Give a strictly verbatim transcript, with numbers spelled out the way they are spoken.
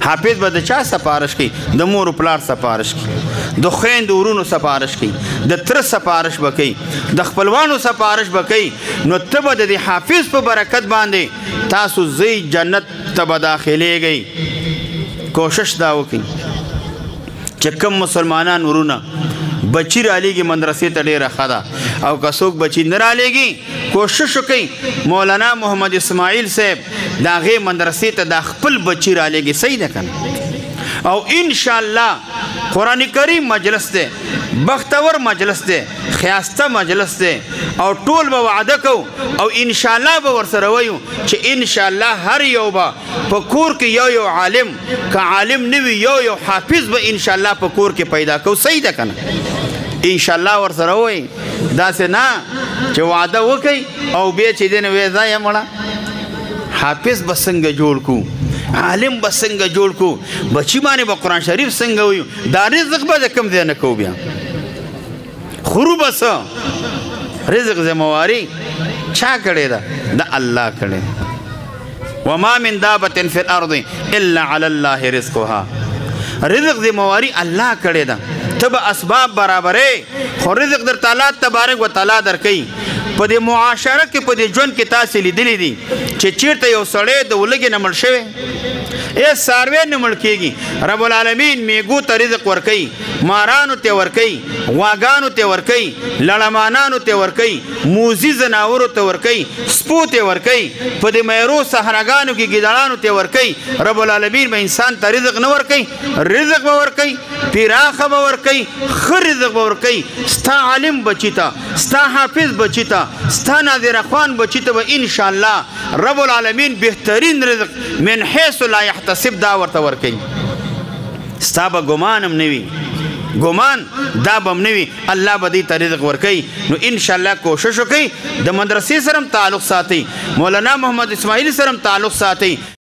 حافظ به د چا سپارش کوي؟ د مور و پلار سپارش کوي، د خویندو ورونو سپارش کوي، د تره سپارش به کوي، د خپلوانو سپارش به کوي. نو ته به د دې حافظ په برکت باندې تاسو ځئ جنت ته به داخلېږئ. کوشش دا وکړئ چې کم مسلمانان ورونه بچی را لیږي مدرسې ته ډېره ښه ده، او که څوک بچی نه را لیږي کوشش وکړئ مولانا محمد اسماعیل صاحب د هغې مدرسې ته دا خپل بچی را لیږي. صحیح ده که نه؟ او انشاءالله قرآن کریم مجلس دی، بختور مجلس دی، خیاسته مجلس دی، او ټول به وعده کوو او انشاءالله به ورسره وایو چې انشاءالله هر یو به په کور کې یو یو عالم، که عالم نه وي یو یو حافظ به انشاءالله په کور کې پیدا کوو. صحیح ده که نه؟ انشاءالله ورسره وایي. داسې نه چې وعده وکړئ او بیا چې دی نه وایي ځه یې مړه حافظ به څنګه جوړ کړو، عالم به څنګه جوړ کړو، بچی باندې به قرآن شریف څنګه وایو، دا رزق به د کوم ځای نه کوو، بیا خورو به څه؟ رزق ذمواري چا کړې ده؟ د الله کړې. وما من دابة فی الارض الا علی الله رزقها. رزق ذمواري الله کړې ده، ته به اسباب برابرې، خو رزق در تعالی تبارک و تعالی درکوي. په دې معاشره کې په دې ژوند کې تاسې لیدلی دي چې چېرته یو سړی د ولږې نه مړ شوی، ای څاروی نه مړ کېږي، رب العالمین میږو ته رزق ورکوي، مارانو ته ورکوي، غواګانو ته ورکوي، لړمانانو ته ورکوي، موزي ځناورو ته ورکوي، سپو ته ورکوي، په دې میرو صحراګانو کې ګیدړانو ته ورکوي. رب العالمین به انسان ته رزق نه ورکوي؟ رزق به ورکوي، پراخه به ورکوي، ښه رزق به ورکوي. ستا عالم بچي ته، ستا حافظ بچي ته، ستا ناظر اخوان بچي ته به انشاءالله رب العالمین بهترین رزق من حیث لا یحتسب دا ورته ورکوي. ستا به ګمان هم نه وي، ګمان دا به هم نه وي، الله به دې ته رزق ورکوي. نو انشاءالله کوشش وکړئ د مدرسې سره هم تعلق ساتئ، مولانا محمد اسماعیل سره هم تعلق ساتئ.